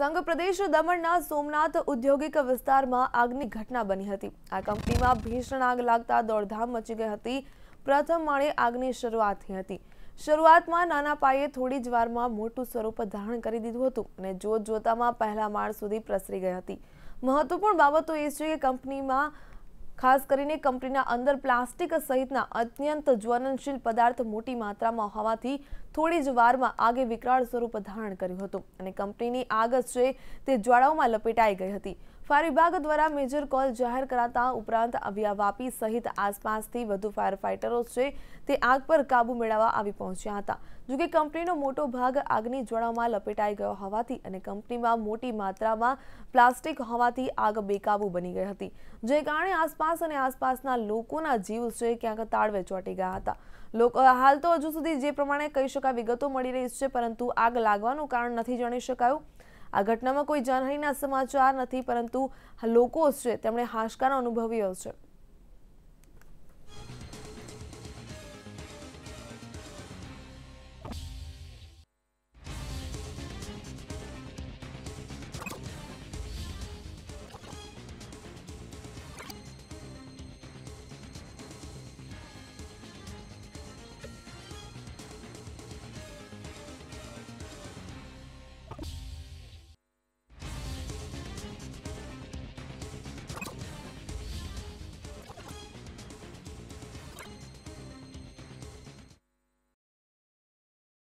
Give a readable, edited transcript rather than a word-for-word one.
સંઘ પ્રદેશ દમણના સોમનાથ ઔદ્યોગિક વિસ્તારમાં આગની ઘટના બની હતી। આ કંપનીમાં ભીષણ આગ લાગતા દોડધામ મચી ગઈ હતી। પ્રથમ માળે આગની શરૂઆત થઈ હતી। શરૂઆતમાં નાના પાયે થોડી જ વારમાં મોટું સ્વરૂપ ધારણ કરી દીધું હતું અને જોતજોતામાં પહેલા માળ સુધી પ્રસરી ગઈ હતી। મહત્વપૂર્ણ બાબતો એ છે કે કંપનીમાં ખાસ કરીને કંપનીના અંદર પ્લાસ્ટિક સહિતના અત્યંત જ્વલનશીલ પદાર્થ મોટી માત્રામાં હોવાથી થોડી જ વારમાં આગે વિકરાળ સ્વરૂપ ધારણ કર્યું હતું અને કંપનીની આગ છે તે જ્વાળાઓમાં લપેટાઈ ગઈ હતી। ફાયર વિભાગ દ્વારા મેજર કોલ જાહેર કરાતા ઉપરાંત અવિયાવાપી સહિત આસપાસથી વધુ ફાયર ફાઇટરો છે તે આગ પર કાબુ મેળવવા આવી પહોંચ્યા હતા। જોકે કંપનીનો મોટો ભાગ આગની જ્વાળામાં લપેટાઈ ગયો હોવાથી અને કંપનીમાં મોટી માત્રામાં પ્લાસ્ટિક હોવાથી આગ બેકાબુ બની ગઈ હતી, જે કારણે આસપાસના લોકોના જીવ છે ક્યાંક તાળવે ચોંટી ગયા હતા। હાલ તો હજુ સુધી જે પ્રમાણે કહી શકાય વિગતો મળી રહી છે, પરંતુ આગ લાગવાનું કારણ નથી જાણી શકાયું। આ ઘટનામાં કોઈ જાનહાનિના સમાચાર નથી, પરંતુ લોકો છે તેમણે હાશકારો અનુભવ્યો છે।